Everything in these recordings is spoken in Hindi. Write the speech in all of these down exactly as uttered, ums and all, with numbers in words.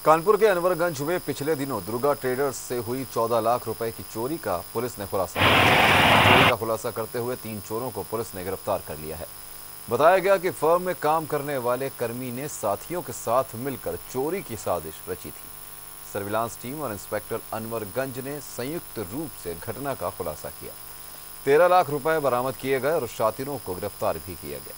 कानपुर के अनवरगंज में पिछले दिनों दुर्गा ट्रेडर्स से हुई चौदह लाख रुपए की चोरी का पुलिस ने खुलासा किया। चोरी का खुलासा करते हुए तीन चोरों को पुलिस ने गिरफ्तार कर लिया है। बताया गया कि फर्म में काम करने वाले कर्मी ने साथियों के साथ मिलकर चोरी की साजिश रची थी। सर्विलांस टीम और इंस्पेक्टर अनवरगंज ने संयुक्त रूप से घटना का खुलासा किया। तेरह लाख रुपए बरामद किए गए और शातिरों को गिरफ्तार भी किया गया।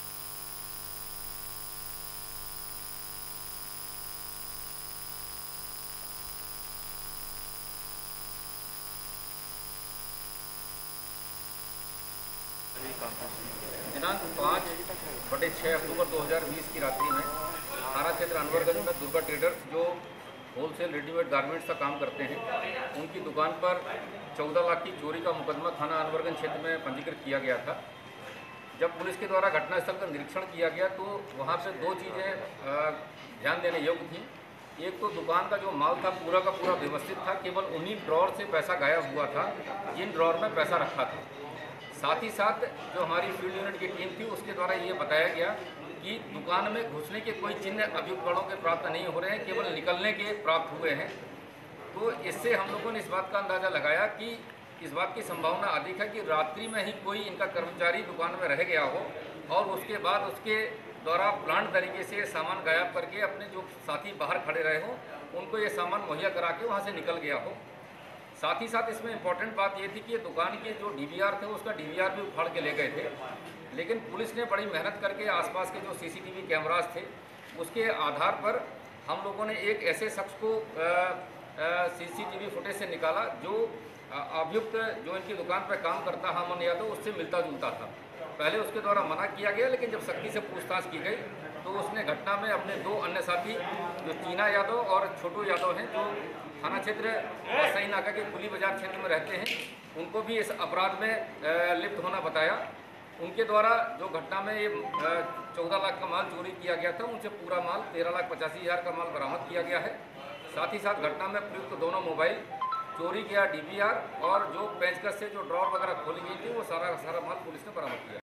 दिनांक पाँच बटे छः अक्टूबर दो हज़ार बीस की रात्रि में थाना क्षेत्र अनवरगंज में दुर्गा ट्रेडर्स जो होलसेल रेडीमेड गारमेंट्स का काम करते हैं, उनकी दुकान पर चौदह लाख की चोरी का मुकदमा थाना अनवरगंज क्षेत्र में पंजीकृत किया गया था। जब पुलिस के द्वारा घटनास्थल का निरीक्षण किया गया तो वहाँ से दो चीज़ें ध्यान देने योग्य थी। एक तो दुकान का जो माल था पूरा का पूरा व्यवस्थित था, केवल उन्हीं ड्रॉर से पैसा गायब हुआ था जिन ड्रॉर में पैसा रखा था। साथ ही साथ जो हमारी फील्ड यूनिट की टीम थी उसके द्वारा ये बताया गया कि दुकान में घुसने के कोई चिन्ह अभियुक्त बड़ों के प्राप्त नहीं हो रहे हैं, केवल निकलने के प्राप्त हुए हैं। तो इससे हम लोगों ने इस बात का अंदाज़ा लगाया कि इस बात की संभावना अधिक है कि रात्रि में ही कोई इनका कर्मचारी दुकान में रह गया हो और उसके बाद उसके द्वारा प्लांट तरीके से सामान गायब करके अपने जो साथी बाहर खड़े रहे हों उनको ये सामान मुहैया करा के वहाँ से निकल गया हो। साथ ही साथ इसमें इम्पॉर्टेंट बात ये थी कि दुकान के जो डीवीआर थे उसका डीवीआर भी उखाड़ के ले गए थे, लेकिन पुलिस ने बड़ी मेहनत करके आसपास के जो सीसीटीवी कैमरास थे उसके आधार पर हम लोगों ने एक ऐसे शख्स को सीसीटीवी फुटेज से निकाला जो अभियुक्त जो इनकी दुकान पर काम करता हमन यादव उससे मिलता जुलता था। पहले उसके द्वारा मना किया गया, लेकिन जब सख्ती से पूछताछ की गई तो उसने घटना में अपने दो अन्य साथी जो चीना यादव और छोटू यादव हैं जो थाना क्षेत्र सही नाका के कुली बाजार क्षेत्र में रहते हैं, उनको भी इस अपराध में लिप्त होना बताया। उनके द्वारा जो घटना में ये चौदह लाख का माल चोरी किया गया था, उनसे पूरा माल तेरह लाख पचासी हज़ार का माल बरामद किया गया है। साथ ही साथ घटना में प्रयुक्त दोनों मोबाइल, चोरी किया डीवीआर और जो पेंचकस से जो ड्रॉर वगैरह खोली गई थी वो सारा सारा माल पुलिस ने बरामद किया।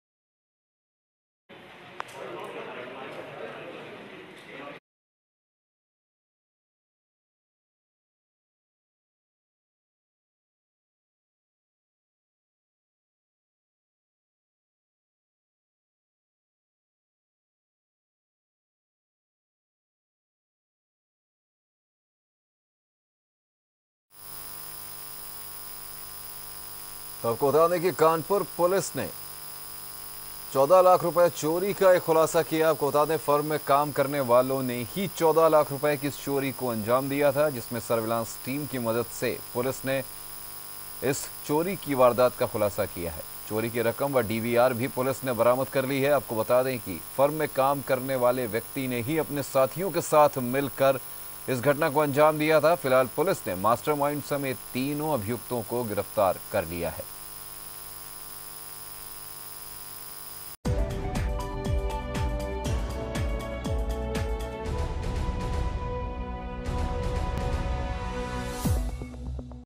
तो आपको बता दें कि कानपुर पुलिस ने चौदह लाख रुपए चोरी का एक खुलासा किया। आपको बता दें फर्म में काम करने वालों ने ही चौदह लाख रुपए की इस चोरी को अंजाम दिया था, जिसमें सर्विलांस टीम की मदद से पुलिस ने इस चोरी की वारदात का खुलासा किया है। चोरी की रकम व डीवीआर भी पुलिस ने बरामद कर ली है। आपको बता दें कि फर्म में काम करने वाले व्यक्ति ने ही अपने साथियों के साथ मिलकर इस घटना को अंजाम दिया था। फिलहाल पुलिस ने मास्टरमाइंड समेत तीनों अभियुक्तों को गिरफ्तार कर लिया है।